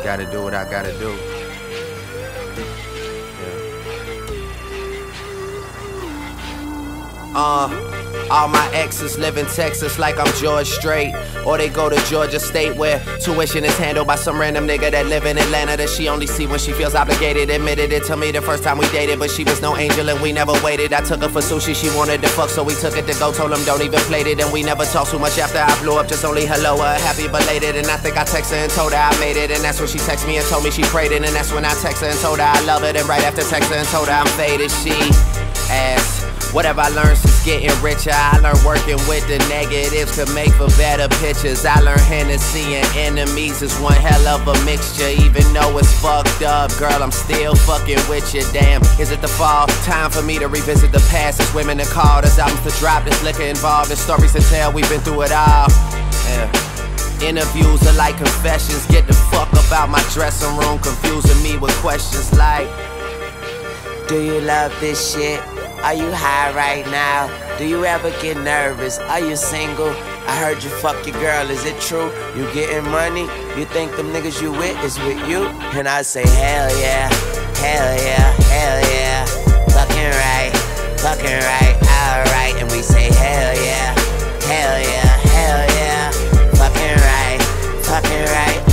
Gotta do what I gotta do. All my exes live in Texas like I'm George Strait, or they go to Georgia State where tuition is handled by some random nigga that live in Atlanta that she only see when she feels obligated. Admitted it to me the first time we dated, but she was no angel and we never waited. I took her for sushi, she wanted to fuck, so we took it to go. Told him don't even plate it, and we never talked too much after I blew up. Just only hello, happy belated. And I think I texted her and told her I made it, and that's when she texted me and told me she prayed it. And that's when I texted her and told her I love it. And right after texting her and told her I'm faded, she asked, whatever I learned since getting richer. I learned working with the negatives could make for better pictures. I learned Hennessy and enemies is one hell of a mixture. Even though it's fucked up, girl, I'm still fucking with you. Damn, is it the fall? Time for me to revisit the past. There's women to call, there's albums to drop, there's liquor involved, there's stories to tell, we've been through it all. Interviews are like confessions. Get the fuck up out my dressing room, confusing me with questions like, do you love this shit? Are you high right now? Do you ever get nervous? Are you single? I heard you fuck your girl, is it true? You getting money? You think them niggas you with is with you? And I say hell yeah, hell yeah, hell yeah. Fucking right, alright. And we say hell yeah, hell yeah, hell yeah. Fucking right,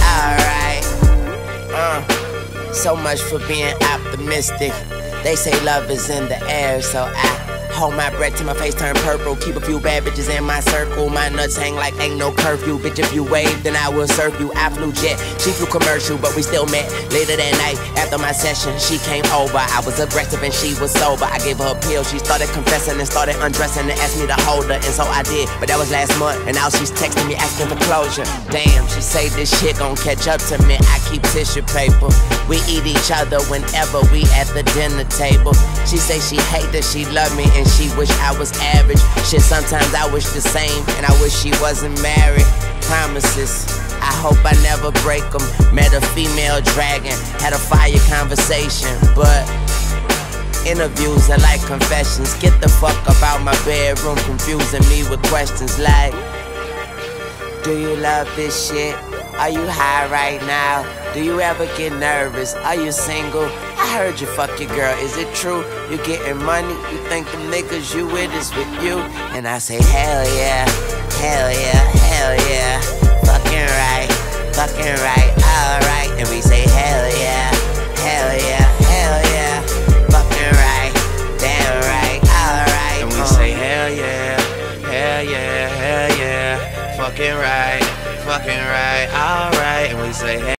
alright. So much for being optimistic. They say love is in the air, so I hold my breath till my face turn purple. Keep a few bad bitches in my circle. My nuts hang like ain't no curfew. Bitch, if you wave, then I will serve you. I flew jet, she flew commercial, but we still met. Later that night, after my session, she came over. I was aggressive and she was sober. I gave her a pill, she started confessing and started undressing and asked me to hold her, and so I did. But that was last month, and now she's texting me asking for closure. Damn, she say this shit gon' catch up to me. I keep tissue paper. We eat each other whenever we at the dinner table. She say she hate that she love me and she wish I was average. Shit, sometimes I wish the same, and I wish she wasn't married. Promises, I hope I never break them. Met a female dragon, had a fire conversation, but interviews are like confessions. Get the fuck about my bedroom, confusing me with questions like, do you love this shit? Are you high right now? Do you ever get nervous? Are you single? I heard you fuck your girl, is it true? You getting money? You think them niggas you with is with you? And I say hell yeah, hell yeah, hell yeah. Fucking right, alright. And we say hell yeah, hell yeah, hell yeah. Fucking right, damn right, alright. And we say hell yeah, hell yeah, hell yeah. Fucking right, alright. And we say